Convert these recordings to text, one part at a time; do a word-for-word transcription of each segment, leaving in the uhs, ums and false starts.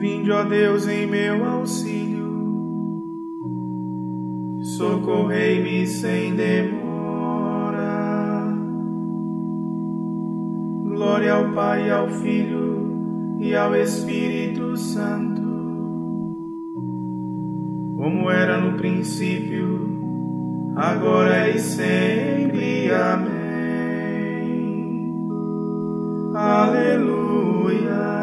Vinde, ó Deus, em meu auxílio, socorrei-me sem demora. Glória ao Pai, ao Filho e ao Espírito Santo, como era no princípio, agora e sempre. Amém. Aleluia.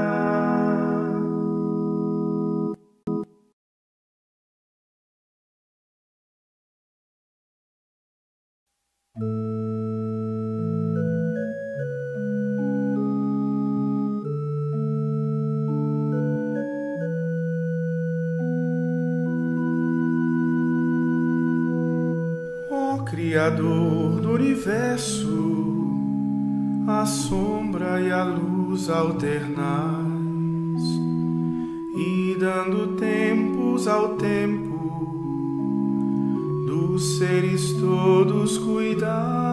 Criador do universo, a sombra e a luz alternais, e dando tempos ao tempo, dos seres todos cuidais,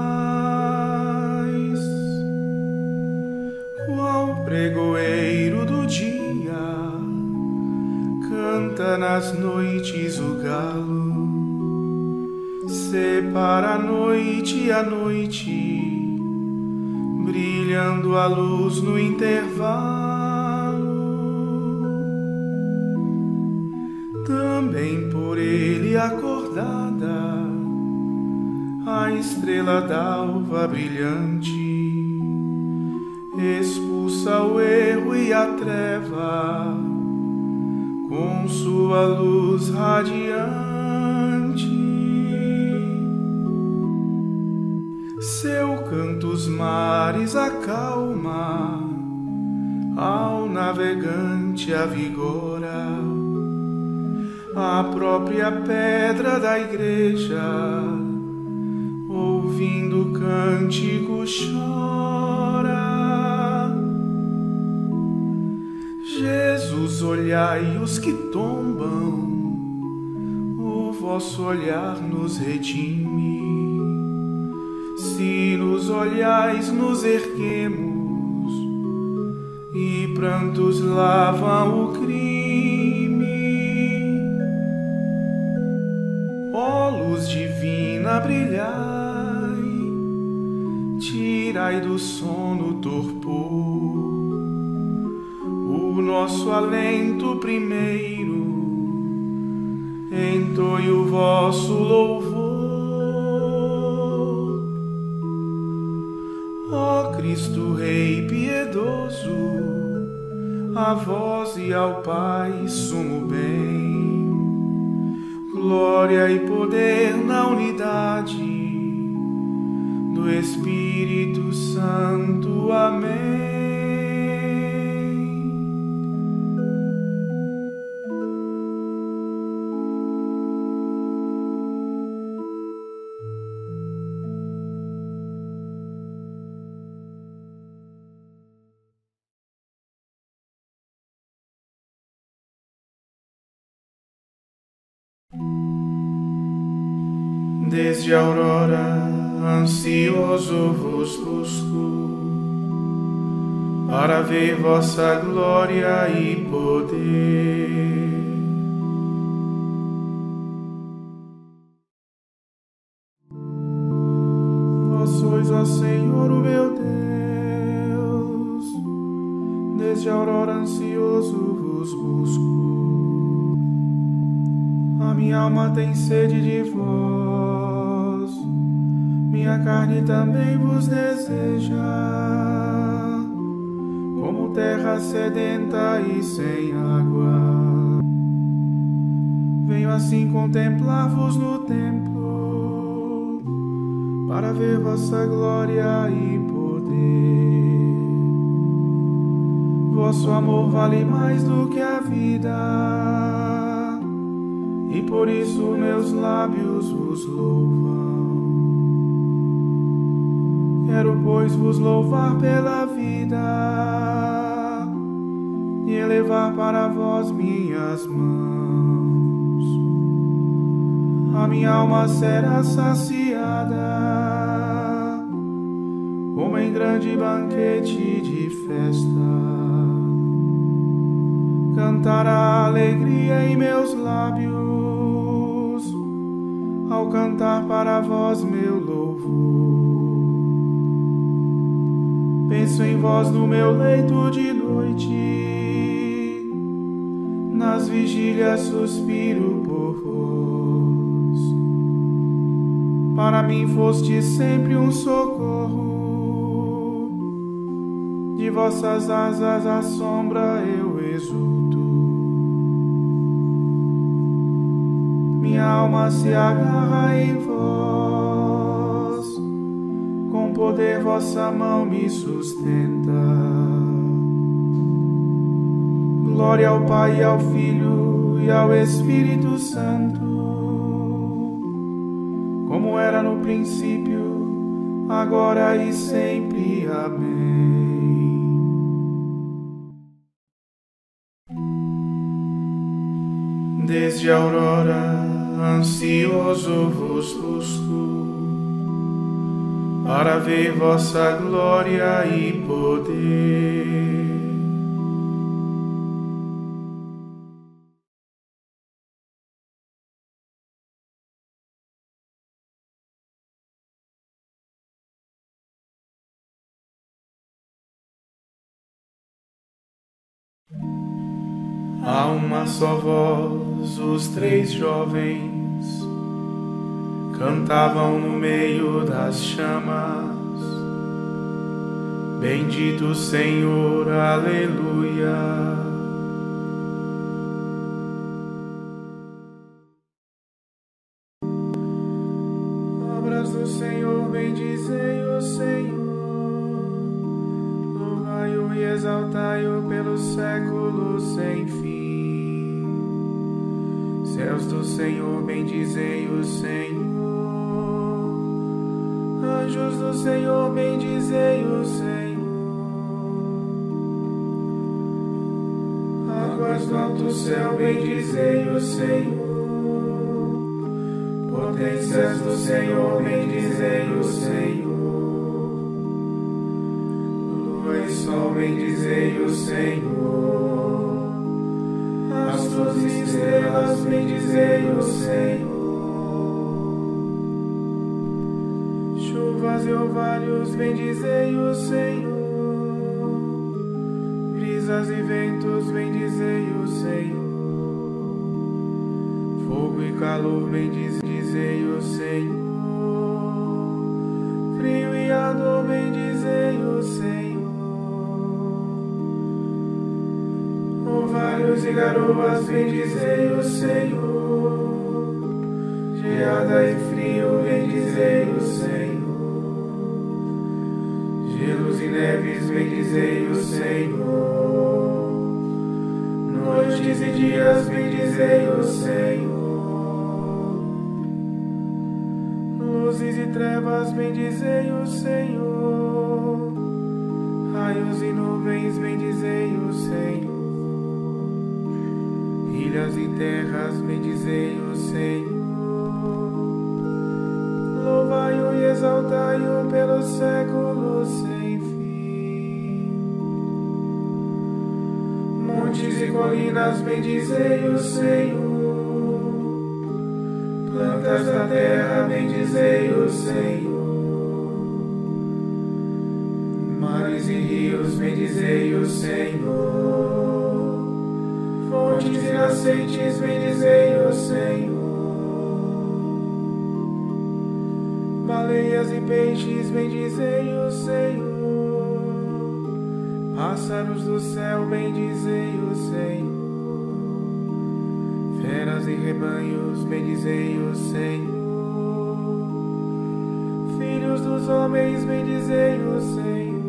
qual pregoeiro do dia, canta nas noites o galo, separa a noite e a noite, brilhando a luz no intervalo. Também por ele acordada, a estrela d'alva brilhante, expulsa o erro e a treva, com sua luz radiante. Seu canto os mares acalma, ao navegante avigora, a própria pedra da igreja, ouvindo o cântico chora. Jesus, olhai os que tombam, o vosso olhar nos redime. Se nos olhais, nos erguemos, e prantos lavam o crime. Ó luz divina, brilhai, tirai do sono o torpor, o nosso alento primeiro, entoie o vosso louvor. Ó Cristo Rei piedoso, a vós e ao Pai sumo bem, glória e poder na unidade do Espírito Santo. Amém. Desde a aurora, ansioso vos busco, para ver vossa glória e poder. Vós sois, ó Senhor, o meu Deus, desde a aurora, ansioso vos busco. A minha alma tem sede de vós, minha carne também vos deseja, como terra sedenta e sem água. Venho assim contemplar-vos no templo, para ver vossa glória e poder. Vosso amor vale mais do que a vida, e por isso meus lábios vos louvam. Quero, pois, vos louvar pela vida e elevar para vós minhas mãos. A minha alma será saciada, como em grande banquete de festa. cantará alegria em meus lábios, ao cantar para vós meu louvor. Penso em vós no meu leito de noite, nas vigílias suspiro por vós. Para mim foste sempre um socorro, de vossas asas à sombra eu exulto. Minha alma se agarra em vós, com poder vossa mão me sustenta. Glória ao Pai, ao Filho e ao Espírito Santo, como era no princípio, agora e sempre. Amém. Desde a aurora, ansioso vos busco, para ver vossa glória e poder. A uma só voz, os três jovens cantavam no meio das chamas: Bendito Senhor, aleluia. Obras do Senhor, bendizei o Senhor, louvai-o e exaltai-o pelos séculos sem fim. Céus do Senhor, bendizei o Senhor, anjos do Senhor, bendizei o Senhor, águas do alto céu, bendizei o Senhor, potências do Senhor, bendizei o Senhor, lua e sol, bendizei o Senhor, astros e estrelas, bendizei o Senhor, chuvas e orvalhos, bendizei o Senhor, brisas e ventos, bendizei o Senhor, fogo e calor, bendizei o Senhor, frio e ardor, bendizei o Senhor, orvalhos e garoas, bendizei o Senhor, geada e frio, bendizei o Senhor, gelos e neves, bendizei o Senhor, noites e dias, bendizei o Senhor, luzes e trevas, bendizei o Senhor, raios e nuvens, bendizei o Senhor, ilhas e terras, bendizei o Senhor, louvai-o e exaltai-o pelos séculos sem fim. Montes e colinas, bendizei o Senhor, plantas da terra, bendizei o Senhor, mares e rios, bendizei o Senhor, fontes e nascentes, bendizei o Senhor, baleias e peixes, bendizei o Senhor, pássaros do céu, bendizei o Senhor, feras e rebanhos, bendizei o Senhor, filhos dos homens, bendizei o Senhor,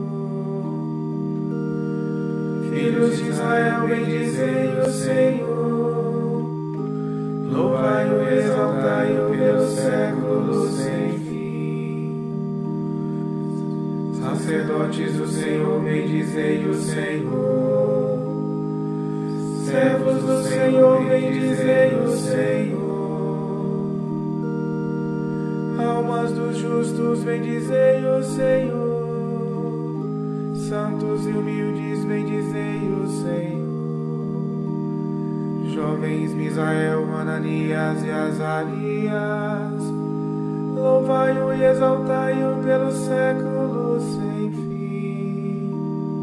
filhos de Israel, bendizei o Senhor, louvai-o e exaltai-o pelos séculos sem fim. Sacerdotes do Senhor, bendizei o Senhor, servos do Senhor, bendizei o Senhor, almas dos justos, bendizei o Senhor, santos e humildes, bendizei o Senhor, jovens Misael, Ananias e Azarias, louvai-o e exaltai-o pelos séculos sem fim.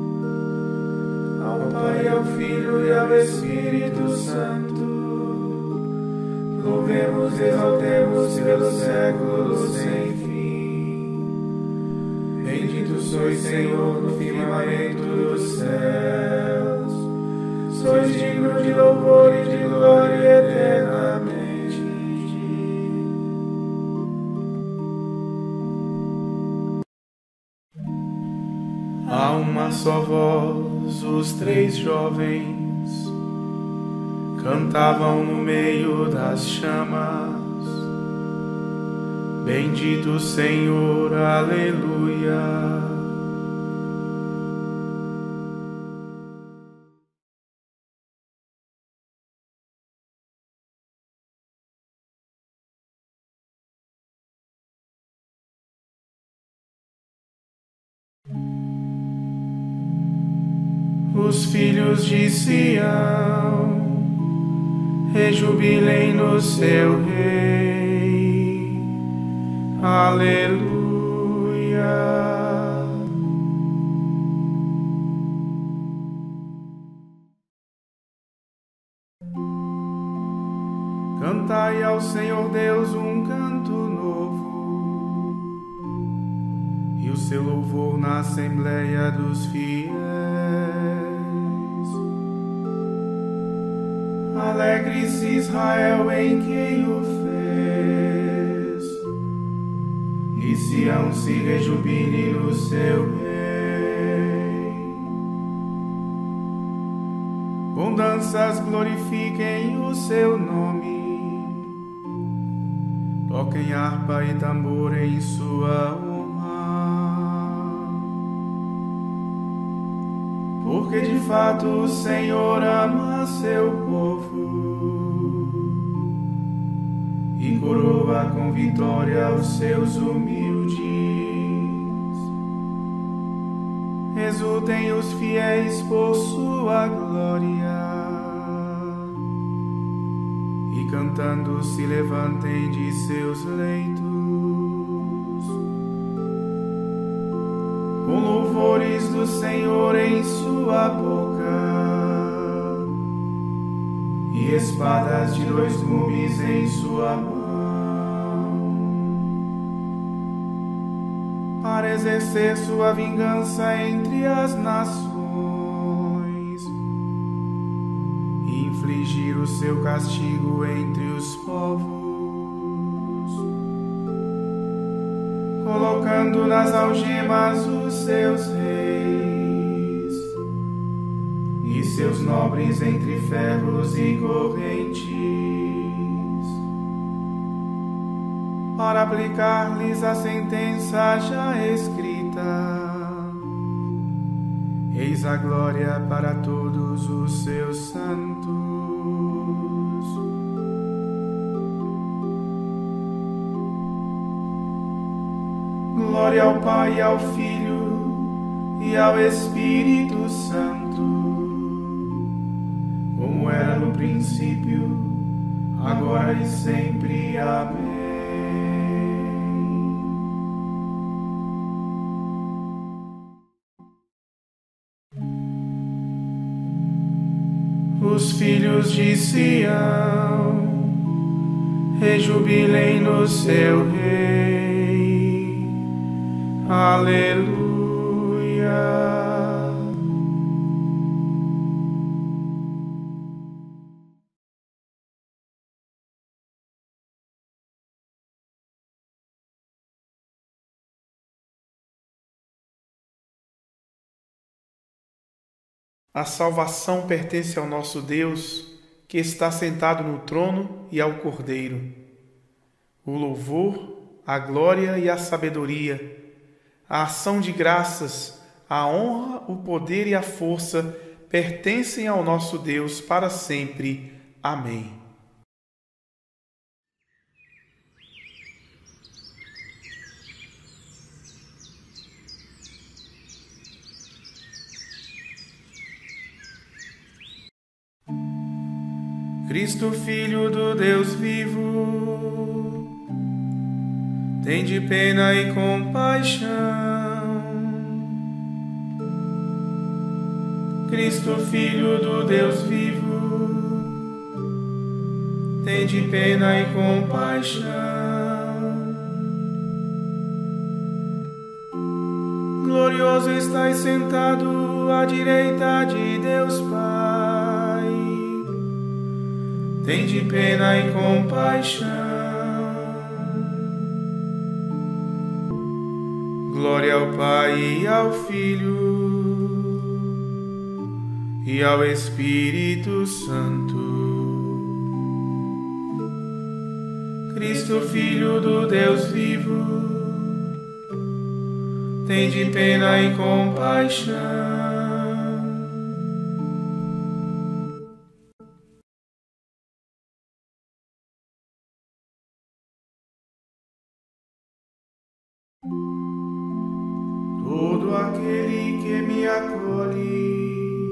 Ao Pai, ao Filho e ao Espírito Santo, louvemos e exaltemos pelos séculos sem fim. Bendito sois, Senhor, no firmamento dos céus, sois digno de louvor e de glória eternamente. A uma só voz, os três jovens cantavam no meio das chamas: Bendito Senhor, aleluia. Os filhos de Sião rejubilem no seu Rei, aleluia. Cantai ao Senhor Deus um canto novo, e o seu louvor na Assembleia dos Fiéis. Alegre-se Israel em quem o fez, e Sião se rejubile no seu Rei. Com danças glorifiquem o seu nome, toquem harpa e tambor em sua honra. Porque de fato o Senhor ama seu povo e coroa com vitória os seus humildes. Exultem os fiéis por sua glória, e cantando se levantem de seus leitos, com louvores do Senhor em sua boca e espadas de dois gumes em sua mão, para exercer sua vingança entre as nações e infligir o seu castigo entre os povos, colocando nas algemas os seus reis e seus nobres entre ferros e correntes, para aplicar-lhes a sentença já escrita. Eis a glória para todos os seus santos. Glória ao Pai, ao Filho e ao Espírito Santo, como era no princípio, agora e sempre. Amém. Os filhos de Sião rejubilem no seu Rei, aleluia. A salvação pertence ao nosso Deus, que está sentado no trono, e ao Cordeiro. O louvor, a glória e a sabedoria, a ação de graças, a honra, o poder e a força pertencem ao nosso Deus para sempre. Amém. Cristo, Filho do Deus vivo, tende pena e compaixão. Cristo, Filho do Deus vivo, tende pena e compaixão. Glorioso estás sentado à direita de Deus Pai, tende pena e compaixão. Glória ao Pai e ao Filho e ao Espírito Santo. Cristo, Filho do Deus vivo, tende pena e compaixão. Todo aquele que me acolhe,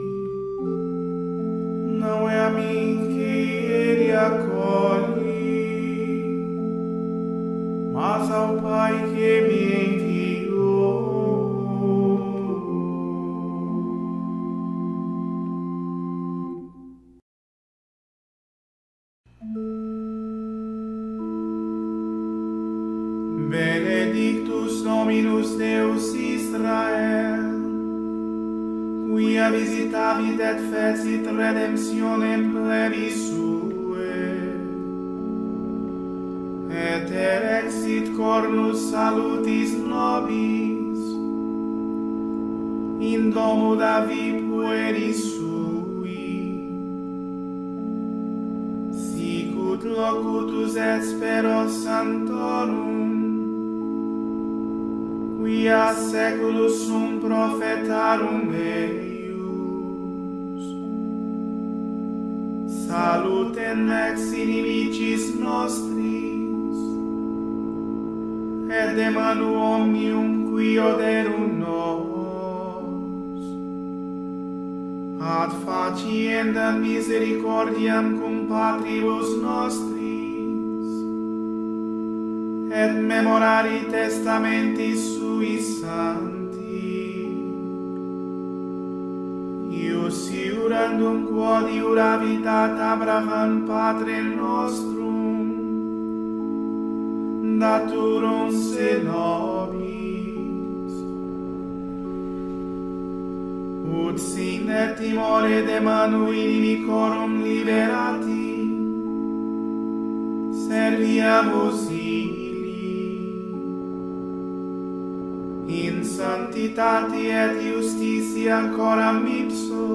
não é a mim que ele acolhe, mas ao Pai que me enviou. Benedictus Dominus Deus Israel, quia visitavit et fecit redemptionem plebis sue, et erexit cornus salutis nobis in domo David pueris sui, sicut locutus et spero santorum, quia seculus sum prophetarum eius. Salutem ex inimicis nostris, et de manu omnium qui oderum nos, ad faciendam misericordiam cum patribus nostris, et memorari testamentis sui sancti, ius iurandum quod iuravit ad Abraham patre nostrum, daturum se nobis, ut sine timore de manu inimicorum liberati, serviamus in sanctitati et justitia coram ipso,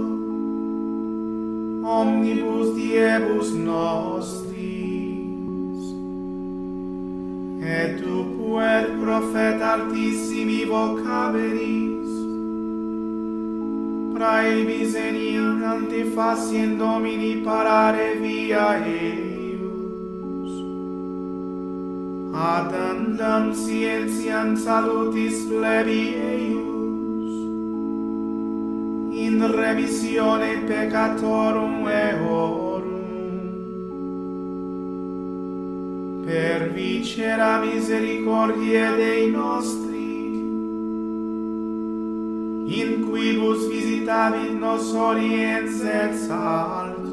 omnibus diebus nostris, et tu puer profeta altissimi vocaberis, praebis eniam antifaciem Domini parare via eius, ad andam scientiam salutis plebi eius, in remissione peccatorum eorum, per vicera misericordiae Dei nostri, in quibus visitavit nos oriens et saltus,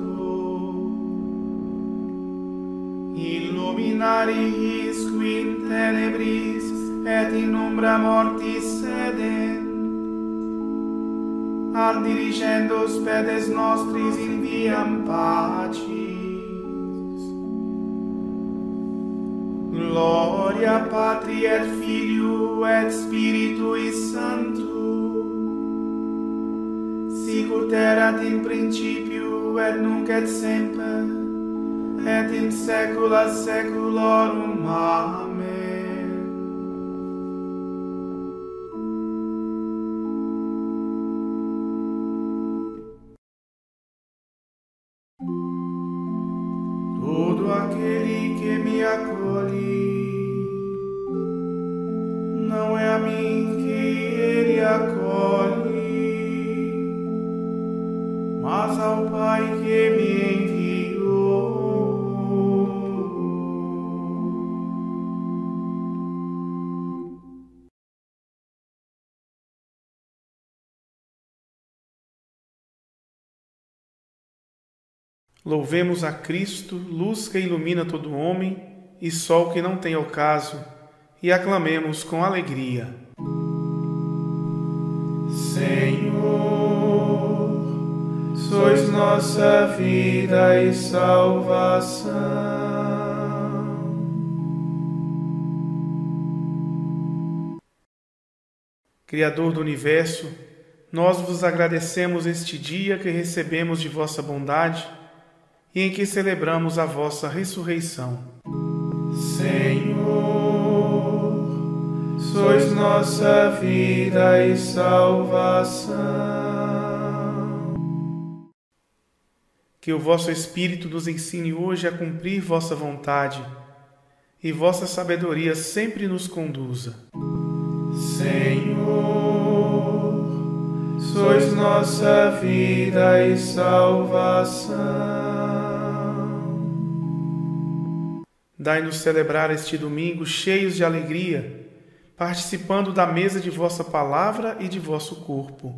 illuminari qui in tenebris et in umbra mortis sedent, ad dirigendus pedes nostris in viam pacis. Gloria Patri et Filio et Spiritui Sancto, sicut erat in principio et nunc et semper, et in saecula saeculorum. Amen. Todo aquele que me acolhe, não é a mim que ele acolhe, mas ao Pai que me enviou. Louvemos a Cristo, luz que ilumina todo homem e sol que não tem ocaso, e aclamemos com alegria. Senhor, sois nossa vida e salvação. Criador do universo, nós vos agradecemos este dia que recebemos de vossa bondade e em que celebramos a vossa ressurreição. Senhor, sois nossa vida e salvação. Que o vosso Espírito nos ensine hoje a cumprir vossa vontade e vossa sabedoria sempre nos conduza. Senhor, sois nossa vida e salvação. Dai-nos celebrar este domingo cheios de alegria, participando da mesa de vossa palavra e de vosso corpo.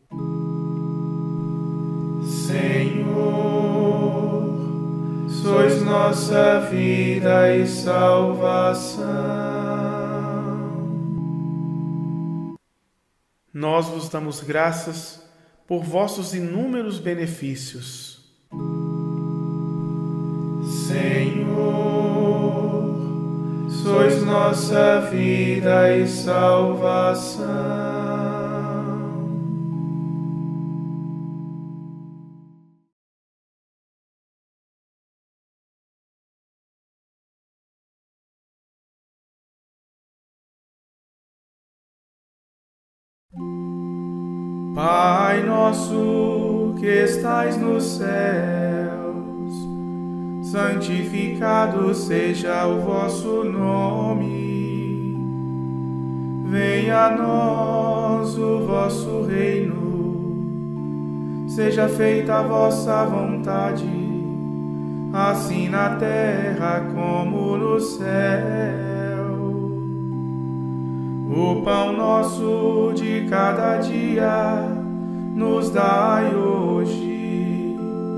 Senhor, sois nossa vida e salvação. Nós vos damos graças por vossos inúmeros benefícios. Senhor, sois nossa vida e salvação. Pai nosso que estais nos céus, santificado seja o vosso nome. Venha a nós o vosso reino. Seja feita a vossa vontade, assim na terra como no céu. O pão nosso de cada dia nos dai hoje.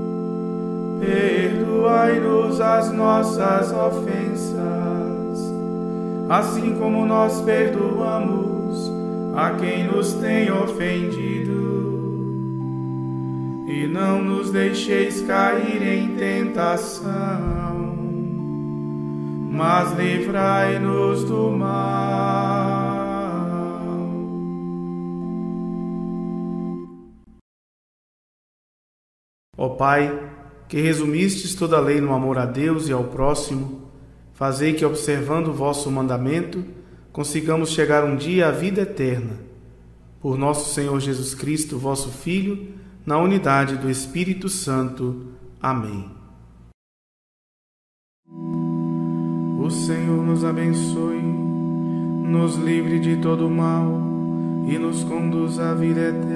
Perdoai-nos as nossas ofensas, assim como nós perdoamos a quem nos tem ofendido. E não nos deixeis cair em tentação, mas livrai-nos do mal. Ó Pai, que resumistes toda a lei no amor a Deus e ao próximo, fazei que, observando o vosso mandamento, consigamos chegar um dia à vida eterna. Por nosso Senhor Jesus Cristo, vosso Filho, na unidade do Espírito Santo. Amém. O Senhor nos abençoe, nos livre de todo mal e nos conduz à vida eterna.